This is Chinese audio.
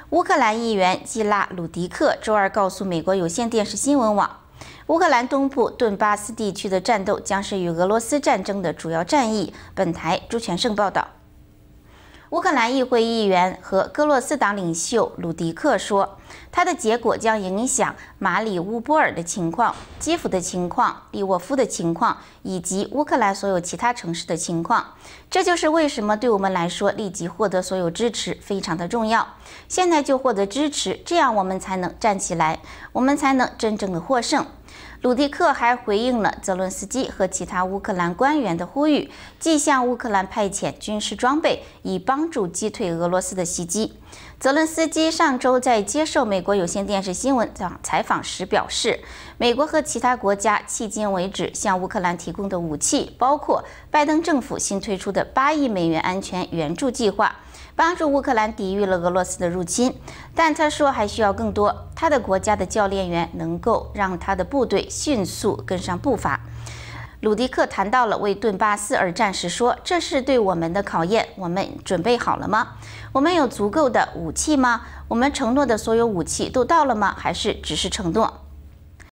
乌克兰议员基拉鲁迪克周二告诉美国有线电视新闻网，乌克兰东部顿巴斯地区的战斗将是与俄罗斯战争的主要战役。本台朱全胜报道。乌克兰议会议员和戈洛斯党领袖鲁迪克说，他的结果将影响马里乌波尔的情况、基辅的情况、利沃夫的情况，以及乌克兰所有其他城市的情况。这就是为什么对我们来说，立即获得所有支持非常的重要。现在就获得支持，这样我们才能站起来，我们才能真正的获胜。鲁迪克还回应了泽伦斯基和其他乌克兰官员的呼吁，即向乌克兰派遣军事装备，以帮助击退俄罗斯的袭击。泽伦斯基上周在接受美国有线电视新闻采访时表示，美国和其他国家迄今为止向乌克兰提供的武器，包括拜登政府新推出的8亿美元安全援助计划，帮助乌克兰抵御了俄罗斯的入侵。但他说还需要更多，他的国家的教练员能够让他的部队迅速跟上步伐。鲁迪克谈到了为顿巴斯而战时说，这是对我们的考验，我们准备好了吗？我们有足够的武器吗？我们承诺的所有武器都到了吗？还是只是承诺？